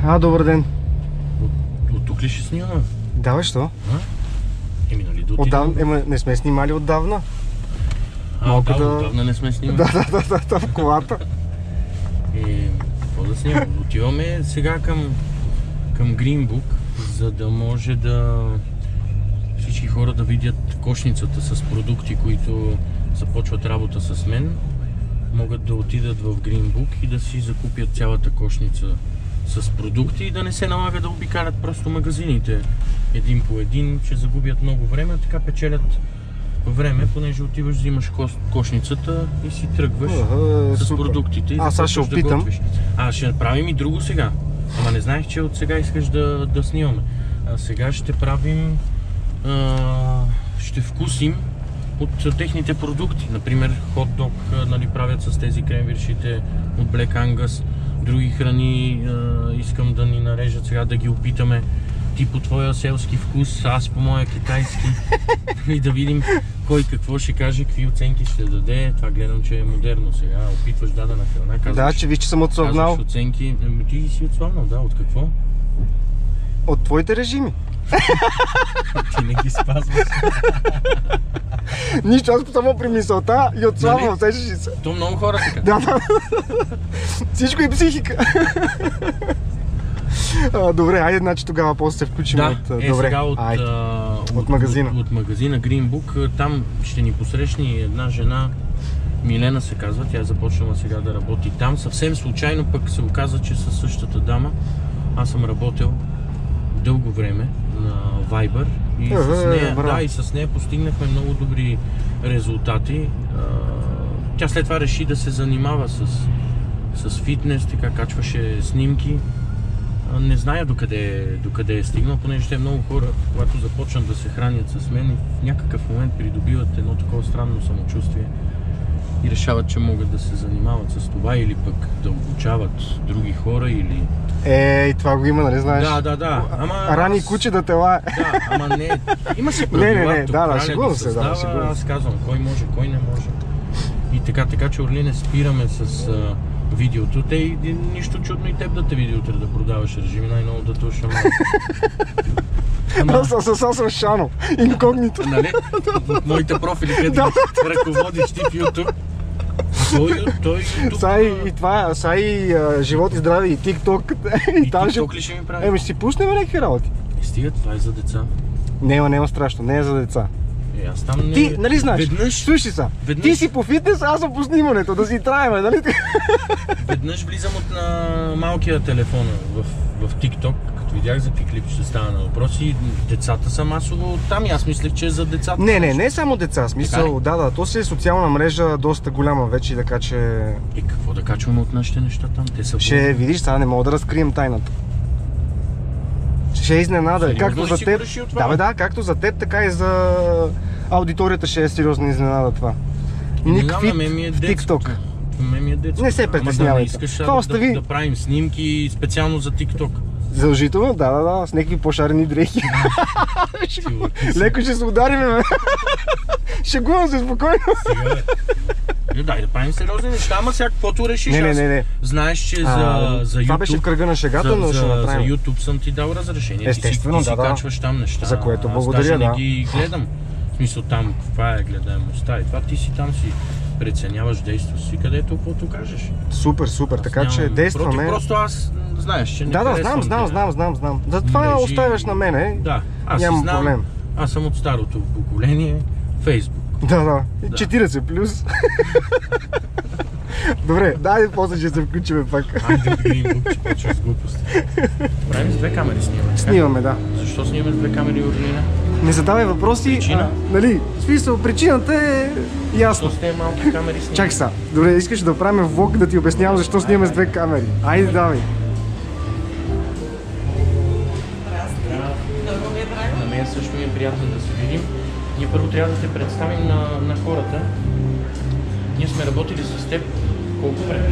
Добър ден. От тук ли ще снимаме? Да, бе, що? Еми, нали да отидем? Не сме снимали отдавна. Отдавна не сме снимали. Да, в колата. Какво да снимаме? Отиваме сега към Green Book, за да може всички хора да видят кошницата с продукти, които започват работа с мен. Могат да отидат в Green Book и да си закупят цялата кошница с продукти и да не се налага да обикалят просто магазините един по един, че загубят много време, така печелят време, понеже отиваш, взимаш кошницата и си тръгваш с продуктите и аз ще опитам. Ще направим и друго сега. Ама не знаех, че от сега искаш да снимаме. Сега ще правим, ще вкусим от техните продукти. Например, хот-дог, нали, правят с тези кремвиршите от Black Angus. Други храни искам да ни нарежат сега, да ги опитаме. Ти по твоя селски вкус, аз по моя китайски. И да видим кой какво ще каже, какви оценки ще даде. Това гледам, че е модерно сега. Опитваш дадена храна, казваш... Да, че виж, че съм отслабнал. Казваш оценки. Ти си отслабнал, да. От какво? От твоите режими. Ти не ги спазваш. Нищо, аз само при мисълта и отслабвам, усещаш ли се? То много хора така. Да. Всичко е психика. Добре, айде, значи тогава после се включим сега от магазина. От магазина Green Book. Там ще ни посрещне една жена, Милена се казва, тя е започнала сега да работи там. Съвсем случайно пък се оказа, че със същата дама аз съм работил дълго време на Viber и с нея постигнахме много добри резултати. Тя след това реши да се занимава с фитнес, така качваше снимки. Не зная докъде е стигнал, понеже те много хора, когато започнат да се хранят с мен, в някакъв момент придобиват едно такова странно самочувствие и решават, че могат да се занимават с това или пък да обучават други хора или... И това го има, нали знаеш? Да. Рани куче да тела. Да, ама не. Има си правила. Да, сигурно се. Аз казвам, кой може, кой не може. И така че Орлине спираме с видеото. Нищо чудно и теб да те види утре да продаваш режими, най-ново да туша малко. Аз съм Шано, инкогнито. Нали? От моите профили, където ръководиш ти в YouTube. Той Са и живот и здраве, и TikTok. И TikTok ли ще ми прави? Ще си пуснем някакви работи. Стига, това е за деца. Няма страшно, не е за деца. Аз там не... Ти, нали знаеш? Слушай са, ти си по фитнес, аз съм по снимането, да си траеме, нали? Веднъж влизам от на малкия телефон в TikTok, като видях за какви клип ще става на въпроси, децата са масово там и аз мислех, че е за децата. Не само деца, смисъл, да, то си е социална мрежа доста голяма вече, така че... И какво да качваме от нашите неща там? Те са... Ще видиш, сега не мога да разкрием тайната. Ще е изненада, както за теб. Да, както за теб, така и за аудиторията ще е сериозна изненада това. Ник Фит в TikTok. Не се притеснявайте. Това остави. Да правим снимки специално за TikTok. Задължително, да, с някакви по-шарени дрехи. Леко ще се ударим, бе. Шегувам се спокойно. Дай да правим сериозни неща, ама сега каквото решиш. Не. Знаеш, че за YouTube... Това беше в кръга на шегата, но ще направим. За YouTube съм ти дал разрешение. Естествено, ти си качваш там неща. За което благодаря, не ги гледам. В смисъл там, каква е гледаемостта и това ти си там си преценяваш действието си, където каквото кажеш. Супер, така че действаме. Просто аз знаеш, че не харесвам. Знам. Затова оставяш на мене. Да, аз си знам. Проблем. Аз съм от старото поколение. Facebook. Да. 40 плюс. Добре, дай после ще се включим пак. Айде да Green Book, че почва с глупости. Правим с две камери снимаме. Снимаме, да. Защо снимаме с две камери, Орлина? Не задавай въпроси. Причина? Нали, в смисъл, причината е ясна. Защо сте малки камери снимаме? Чакай са. Добре, искаш да правим влог да ти обяснявам защо снимаме с две камери. Айде, давай. На мен също ми е приятно да се видим. Ние първо трябва да те представим на хората. Ние сме работили с теб колко време?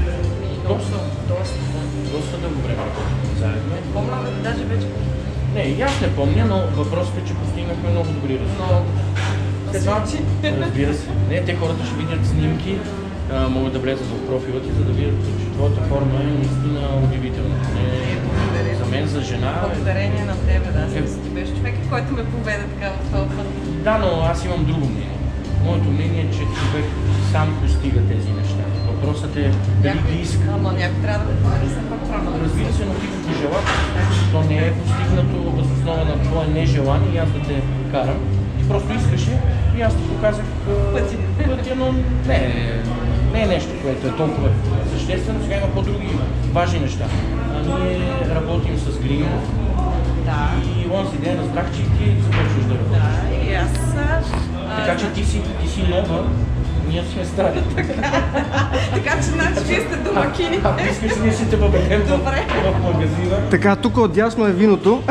Доста дълго време работим заедно. Помня, даже вече. Не, и аз не помня, но въпросът е, че постигнахме много добри резултати. Разбира се. Не, те хората ще видят снимки, могат да влезат в профила ти, за да видят, че твоята форма е наистина удивителна. За мен за жена... Благодарение на тебе, да. Ти беше човекът, който ме поведе така в този път. Да, но аз имам друго мнение. Моето мнение е, че човек сам постига тези неща. Въпросът е дали ги иска. Ама някой трябва да поведе се пак правилно. Разбира се, но ти го желаш. То не е постигнато въз основа на твое нежелание и аз да те карам. Ти просто искаше и аз ти показах пътя, но не е нещо, което е толкова съществено. Сега има по-други важни неща. Ние работим с Гринов. Да. И онзи ден разбрах, че ти започваш да работиш. Да, и аз... Така че ти си нова, ние сме стари. Така че значи вие сте домакини. Ако искаш, ние си те въведем в магазина. Така, тук отдясно е виното.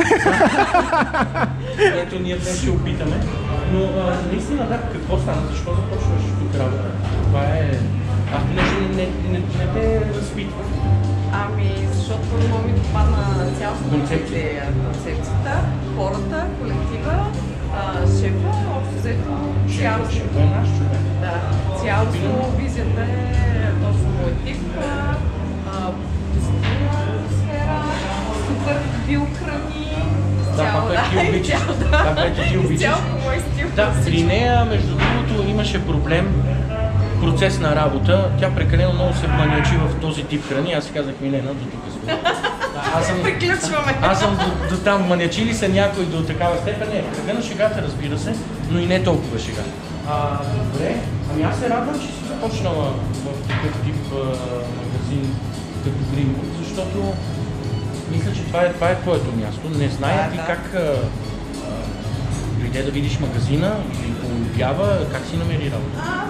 Ето ние днес ще опитаме. Но наистина да, какво стана? Защо започваш тук работа? Това е... Аз понеже не те разпитвах. Ами, защото първо ми допадна цялостната идея, концепцията, хората, колектива, шефа, общо взето цялостно. Шефа е наш човек. Да, цялостно визията е точно мой тип, позитивна атмосфера, супер биохрани, Това, което ти обичаш. Това, което ти обичаш. Цяло мой стил. Да, при нея, между другото, имаше проблем. Процес на работа, тя прекалено много се маниачи в този тип храни. Аз си казах, Милена, до тук сме. Приключваме. Аз съм до там. Маниачили се някой до такава степен. Не, в кръга на шегата, разбира се, но и не толкова шега. Добре, ами аз се радвам, че си започнала в такъв тип магазин като Greenwood, защото мисля, че това е твоето място. Не зная ти как дойде да видиш магазина или пообява, как си намери работа?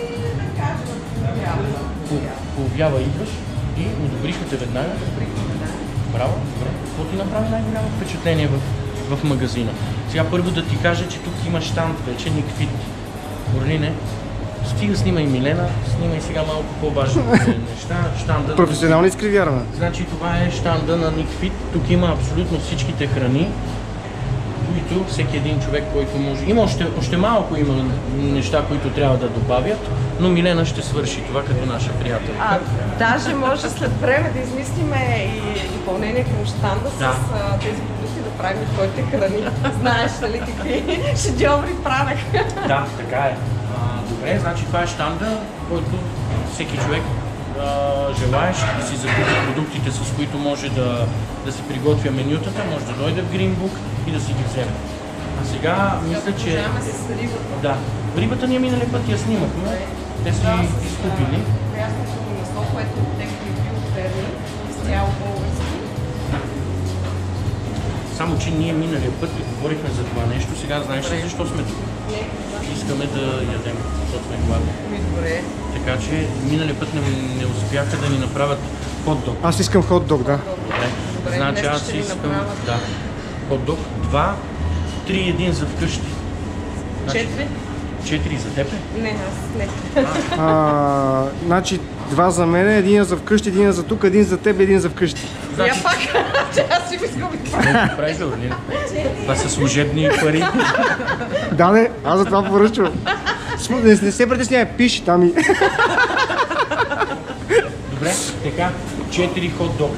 Пообява идваш и одобриха те веднага. Браво, добре. Какво ти направи най-голямо впечатление в магазина? Сега първо да ти кажа, че тук има щанд вече, Никфит. Орлине, стига снимай Милена, снимай сега малко по-важни неща. Щанда. Професионално изкривяване. Значи това е щанда на Никфит. Тук има абсолютно всичките храни, които всеки един човек, който може... Има още малко има неща, които трябва да добавят, но Милена ще свърши това като наша приятелка. Даже може след време да измислим и допълнение към щанда с тези продукти да правим твоите храни. Знаеш, нали, какви шедьоври правех. Да, така е. Добре, значи това е щанда, който всеки човек желаеш да си закупи продуктите, с които може да си приготвя менютата, може да дойде в Greenbook и да си ги вземе. А сега мисля, че... с рибата. Да. Рибата ние минали път я снимахме. Те са изкупили. Ясното месо, което текли биоферми, изцяло български. Само, че ние миналия път и говорихме за това нещо. Сега знаеш ли защо сме тук? Искаме да ядем, защото сме гладни. Добре. Така че миналия път не успяха да ни направят хот-дог. Аз искам хот-дог, да. Добре. Значи аз искам хот-дог. 2, 3, 1 за вкъщи. 4? 4 за теб? Не, аз не. Значи 2 за мен, 1 за вкъщи, 1 за тук, 1 за теб, 1 за вкъщи. Я пак, че аз си го изгубих. Не, правиш ли, Орлина? Това са служебни пари. Да, не, аз за това поръчвам. Не се притеснявай, пиши там и... Добре, така, 4 хот-дога.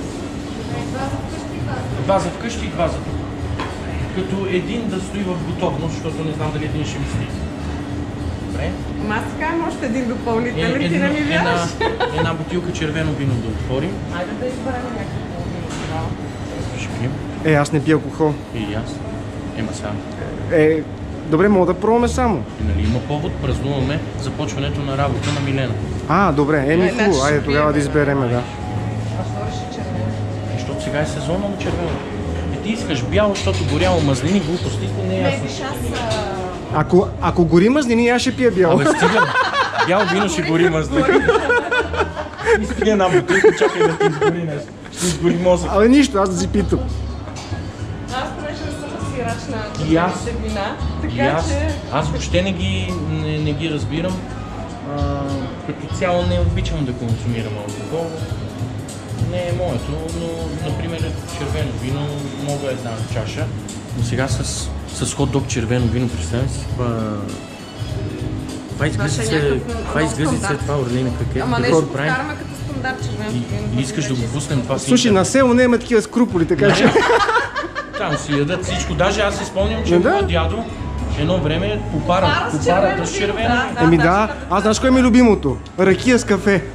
2 за вкъщи и 2 за тук. Като един да стои в готовност, защото не знам дали един ще ми стига. Добре. Ама аз така имам още един допълнителен, ти не ми вярваш. Една бутилка червено вино да отворим. Айде да изберем някакво вино. Ще пием. Аз не пия алкохол. И аз. Ема сам. Добре, мога да пробваме само. И нали има повод, празнуваме започването на работа на Милена. Добре, ми хубаво. Айде тогава да избереме, да. Аз свърши червено. Защото сега е сезона на червено. Ти искаш бяло, защото горяло мазнини, глупости, не е ясно. Ако гори мазнини, аз ще пия бяло. Абе стига, бяло вино ще гори мазнини. Изпи една бутилка, чакай да ти изгори нещо. Ще изгори мозък. Абе нищо, аз да си питам. Аз понеже не съм сирач на И аз. вина, И така че... аз въобще не ги разбирам. Като цяло не обичам да консумирам алкохол. Не е моето, но, например, червено вино мога една чаша. Но сега с хот-дог червено вино, представям си, това изгъзи се, това Орлина, как е? Ама нещо повтаряме като стандарт червеното вино. И искаш да го пуснем това. Слушай, на село няма такива скруполи, така че... Там си ядат всичко. Даже аз си спомням, че моят дядо едно време попарата с червено. Еми да, аз знаеш кое ми е любимото? Ракия с кафе.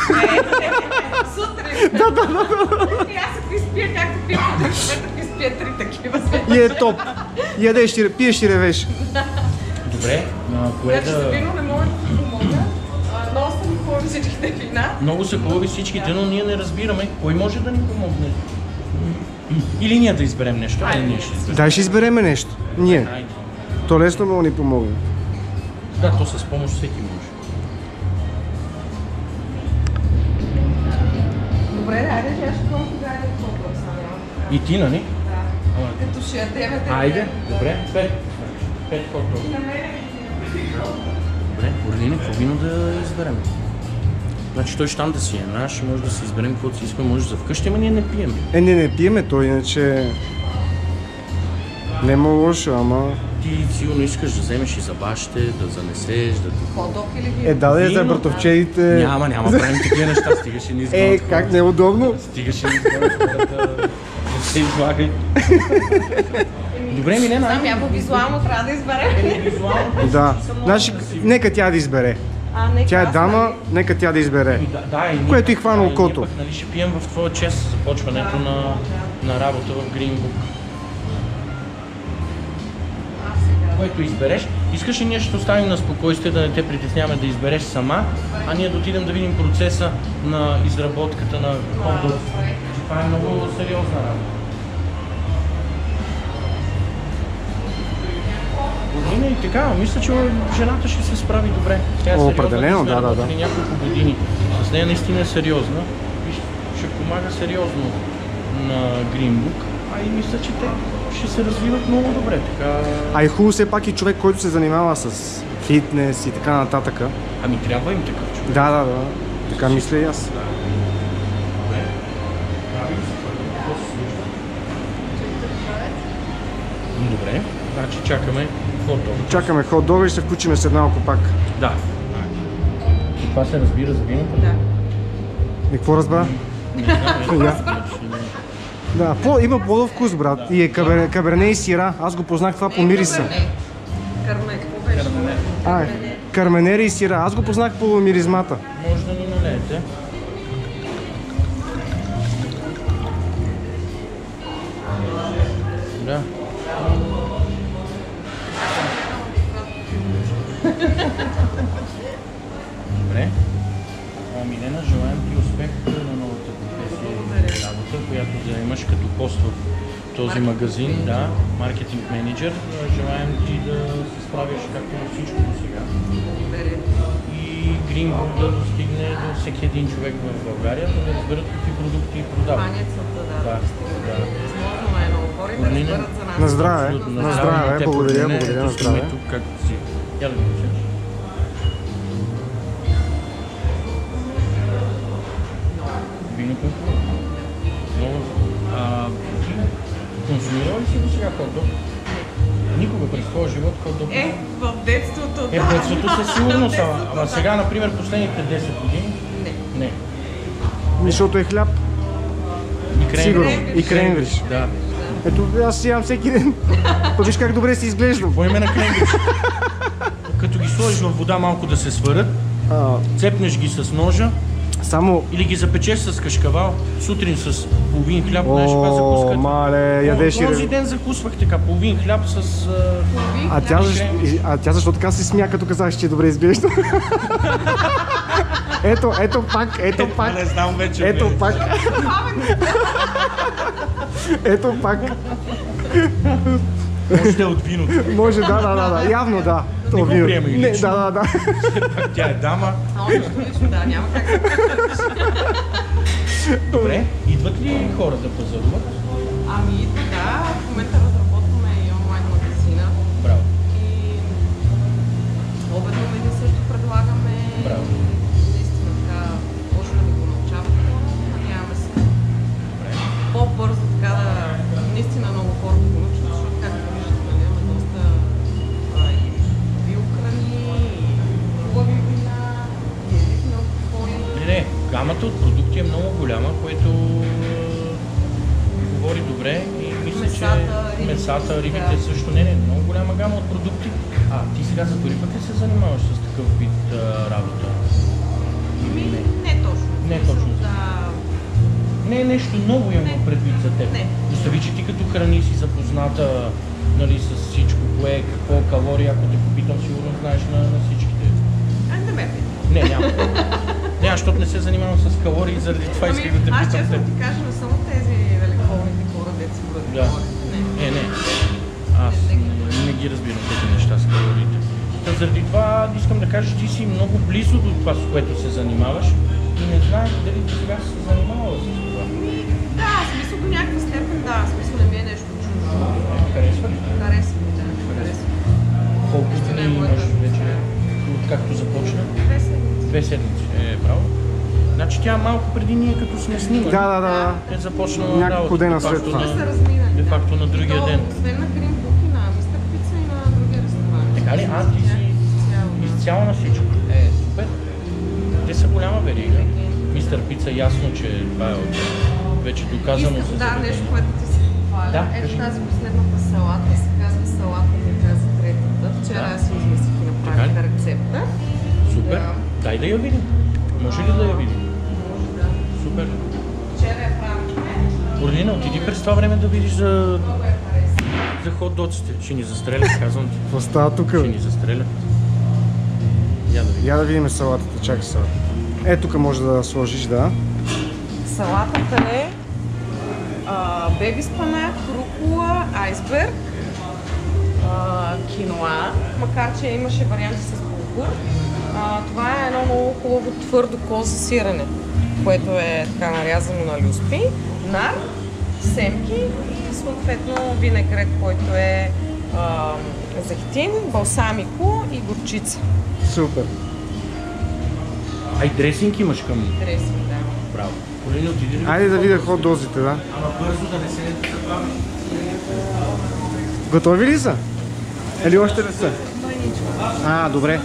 Сутрин. Да. И аз ако изпия, както пия по 3 така изпия 3 такива. И е топ. Ядеш, пиеш и ревеш. Добре, кое Значи за вино не мога да ти помогна. Много са ми хубави всичките вина. Много са хубави всичките, но ние не разбираме кой може да ни помогне. Или ние да изберем нещо. Дай ще избереме нещо. Ние. То лесно много ни помогне. Да, то с помощ всеки може. Добре, айде, я ще пробвам тогава да пробвам само. И ти, нали? Да. Като ще ядеме. Айде, добре. 5 хот-дог. И на мене. Добре, Орлине, какво вино да изберем? Значи той щам да си е наш, може да си изберем каквото си искаме, може за вкъщи, ама ние не пием. Не пиеме то, иначе... Нема лошо, ама... Ти сигурно искаш да вземеш и за бащите, да занесеш, да ти... Хот-дог или вино? Да, за братовчеите... Няма, правим такива неща, стигаше ни изгонят. Как неудобно? Стигаше ни изгонят хората, не се излагай. Добре, Милена. Знам, яко визуално трябва да изберем. Да, значи, нека тя да избере. Тя е дама, нека тя да избере. Което и хвана окото. Нали ще пием в твоя чест започването на работа в Greenbook. Което избереш. Искаш ли ние ще оставим на спокойствие, да не те притесняваме да избереш сама, а ние да отидем да видим процеса на изработката на хот-дог. Това е много сериозна работа. И така, мисля, че жената ще се справи добре. Тя е сериозна, определено, да. Няколко години. С нея наистина е сериозна и ще помага сериозно на Greenbook. А и мисля, че те ще се развиват много добре. Така... А и хубаво все пак и човек, който се занимава с фитнес и така нататък. Ами трябва им такъв човек. Да. Така мисля и аз. Добре, значи чакаме хот-дог. Чакаме хот-дога и ще се включим след малко пак. Да. И това се разбира за виното? Да. И какво разбра? Да, има плодов вкус, брат. И е каберне и сира. Аз го познах това по мириса. Карменери и сира. Аз го познах по миризмата. Може да ни налеете. Да. Добре. Милена, желаем ти успех на новата професия и работа, която да имаш като пост в този магазин, да, маркетинг менеджер. Желаем ти да се справиш както на всичко до сега. И Greenbook да достигне до всеки един човек в България, да разберат какви продукти продават. Да. Възможно е много хора да разберат за нас. На здраве, благодаря, на здраве. Тук, както си. Я да го кажеш. Виното е много. Консумирал ли си до сега хот-дог? Никога през твоя живот хот-дог? В детството, да. В детството със сигурност, ама сега, например, последните 10 години? Не. Защото е хляб. Сигурно. И кренвирш. Да. Ето, аз си ям всеки ден. Виж как добре си изглеждам. Какво име на кренвирш? Като ги сложиш в вода малко да се сварят, цепнеш ги с ножа, или ги запечеш с кашкавал, сутрин с половин хляб, знаеш каква закуска. Мале, ядеш и... Този ден закусвах така, половин хляб с... А тя защо така се смя, като казах, че добре изглежда? Ето пак. Не знам вече. Ето пак. Може да е от виното. Може, да. Явно да. Не го приема и лично. Да. Пак тя е дама. Да, няма как да. Добре, идват ли хора да пазаруват? Ами идва, да. В момента разработваме и онлайн магазина. Браво. И обедно меню също предлагаме. Браво. Наистина така, може да го научават хора. Надяваме се. По-бързо така да... Наистина много хора да го научат, защото както виждате, имаме доста биохрани, хубави вина, елитни алкохоли. Не, гамата от продукти добре и мисля, че Месата, месата, рибите, рибите да. също не, много голяма гама от продукти. Ти сега за първи път ли се занимаваш с такъв вид работа? Не точно. Не точно. Да. Не е нещо ново имам предвид за теб. Не. Представи, че ти като храни си запозната, нали, с всичко, кое, какво калории, ако те попитам, сигурно знаеш на всичките. Не ме питай. Не, няма. Няма, защото не се занимавам с калории, заради това исках да те Аз питам честно теб. ти кажа, не съм от тези великовните хора, деца си бъдат Да. калории. Не. Аз не ги разбирам тези неща с калориите. Та заради това искам да кажа, че ти си много близо до това, с което се занимаваш и не знаеш дали ти сега си се занимавала с това. Да, в смисъл до някаква степен, да. В смисъл не ми е нещо чуждо. Харесва ли? Харесва ми, да. Харесва. Колко Нищо не дни е имаш моята. вече, откакто започна? 2 седмици. 2 седмици. Право. Значи тя малко преди ние като сме снимали. Да. Е започнала Няколко дена де факто след това. Те на- са разминали. де факто на другия ден. Освен на Green Book и на Мистер Пица и на другия ресторант. Така ли? Ти си Цяло, да. изцяло на всичко. Супер. Те са голяма верига. Мистер Пица, ясно, че това е вече доказано Искам, с да, заведение. нещо, което ти си похваля. Да, Ето кажи. тази последната салата се казва салата ми каза третата. Вчера аз си измислих и направих Така ли? рецепта. Супер. Да. Дай да я видим. Може ли да я видим? Може да. Супер. Вчера я правихме. Орлина, отиди през това време да видиш за Много я хареса. хот-доците. Ще ни застрелят, казвам ти. Какво става тук? Ще ни застрелят. Я да видим. Я да видим салатата, чакай салата. Тук може да сложиш, да. Салатата е беби спанак, рукола, айсберг, киноа, макар че имаше варианти с булгур. Това е едно много хубаво твърдо коза сирене, което е така нарязано на люспи, нар, семки и съответно винегрет, който е зехтин, балсамико и горчица. Супер. Дресинг имаш към Дресинг, да. право. Орлина, отиди ли? Айде да видя хот-дозите, да. Ама бързо да не се забавиш. Готови ли са? Или още не са? Добре.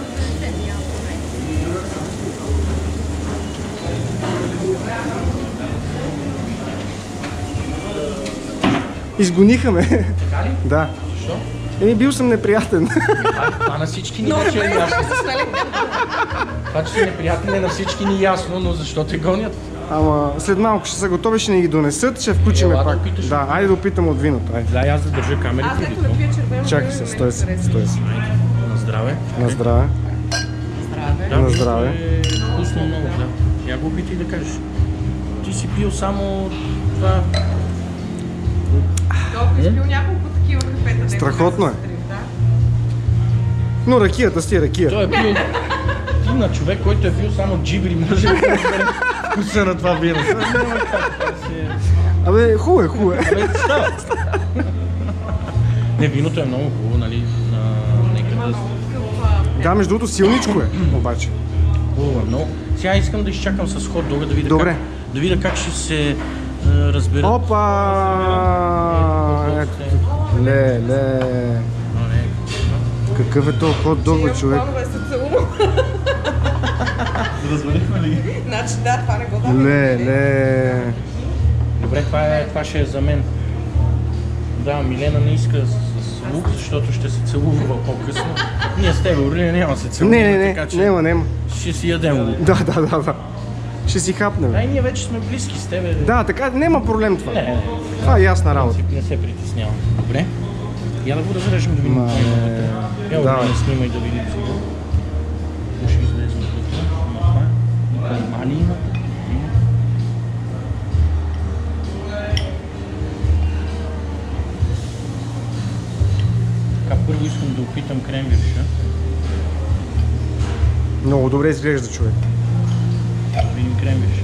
Изгониха ме. Така ли? Да. Защо? Бил съм неприятен. Това на всички ни вече е ясно. Това, че си неприятен е на всички ни ясно, но защо те гонят? Ама след малко ще са готови, ще ни ги донесат, ще включим Ела да пак. опиташ. Да, айде да опитам от виното. Айде. Да, аз да държа камерите. Аз ето да пия червено. Чакай се, стой се, стой се. На здраве. На здраве. Здраве. Да, На здраве. е вкусно много, да. Я го опитай да кажеш. Ти си пил само това. Добре, изпил няколко такива кафета. Страхотно е. Да. Но ракията си е ракия. Той е пил. Ти на човек, който е пил само джибри, може да разбере вкуса на това вино. Няма как, това си е- Абе, хубаво е. Абе, става. Не, виното е много хубаво, нали? Нека да... Да, между другото силничко е, обаче. Хубаво е много. Сега искам да изчакам с хот-дога да видя Добре. как, да видя как ще се разберат. Опа! Ето тук. Ле. Но не. Какъв е този хот-дог, бе, човек? Планове се целувам. Развалихме ли? Значи да, това не го давам. Ле. Добре, това ще е за мен. Да, Милена не иска с лук, защото ще се целува по-късно. Ние с теб, Орлина, няма да се целуваме, Не, така че няма. ще си ядем лук. Да. Ще си хапнем. Да, и ние вече сме близки с тебе. Да, така, няма проблем това. Не. Това е ясна работа. Не се притеснявам. Добре. Я да го разрежем да видим Ма, какво има вътре. Я давай. да снимай да видим сега. Какво ще излезе вътре? Има това. Каймали има. Така, първо искам да опитам кренвирша. Много добре изглежда, човек. Да видим кренвирша.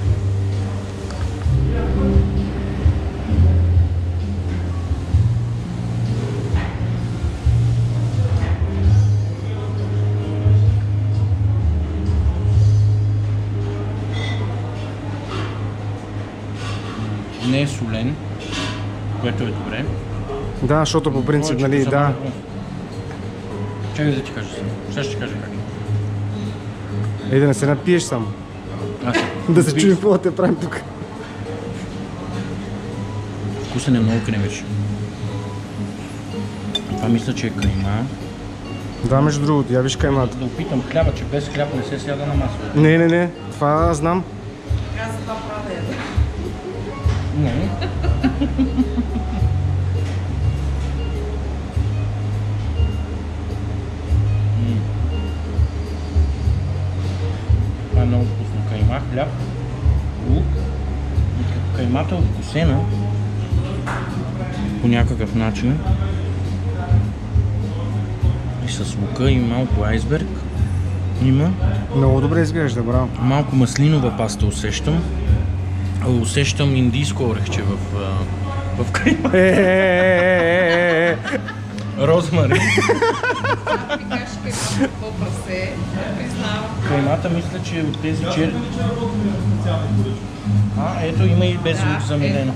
Не е солен, което е добре. Да, защото по принцип, Повечето нали, са да. малко. Чакай да ти кажа сега. Сега ще ти кажа как. Да не се напиеш само. Аз Да се чуем какво да те правим тук. Вкусен е много кремвирш. Това мисля, че е кайма. Да, между другото, я виж каймата. Да опитам хляба, че без хляб не се сяда на масло. Не, това знам. Аз за това правя да яда. Не. Това е много вкусно. Кайма, хляб, лук. И като каймата е вкусена по някакъв начин. И с лука и малко айсберг има. Много добре изглежда, браво. Малко маслинова паста усещам. Усещам индийско орехче в кайма. Розмарин. Ми кажеш какво прасе, признавам. Каймата мисля, че е от тези черни. Ето има и без лук за Милена.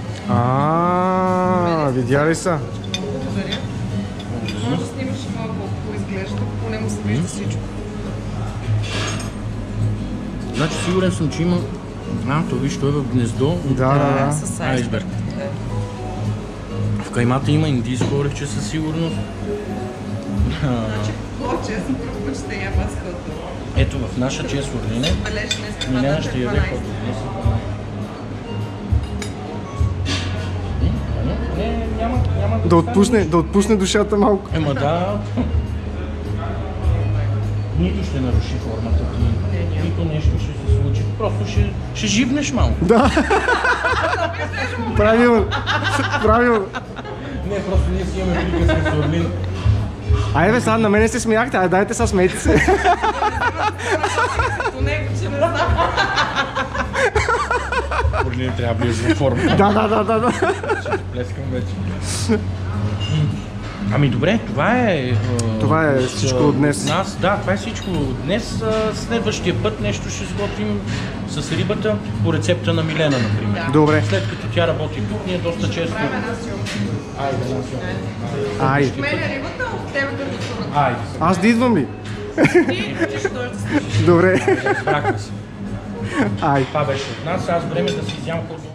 Видя ли са? Благодаря. Може да снимаш малко какво изглежда, поне му се вижда всичко. Значи сигурен съм, че има... то виж, той е в гнездо. Да. С Айсберг. В каймата има индийско орехче със сигурност. Значи, по-честно предпочита ям аз хот-дог. Ето в наша чест Орлине. Бележ днес Милена ще яде хот-дог. Няма Да отпусне душата малко. Ема да. Нито ще наруши формата ти, нито нещо ще се случи. Просто ще живнеш малко. Да. Правилно. Не, просто ние си имаме приказка с Орлин. Айде бе, сега на мене се смяхте, дайте сега смейте се. Като него, че не знам. Орлин трябва да влезе в форма. Да. Ще плескам вече. Ами добре, това е всичко от днес. Нас, да, това е всичко от днес. Следващия път нещо ще сготвим с рибата по рецепта на Милена, например. Добре. След като тя работи тук, ние доста често... Правим една силка. Айде. Мен е рибата, от тебе като сурата. Айде. Аз да идвам ли? Ти ще дойдеш да слушаш. Добре. Разбрахме се. Айде. Това беше от нас. Аз време да си изям хот-дог.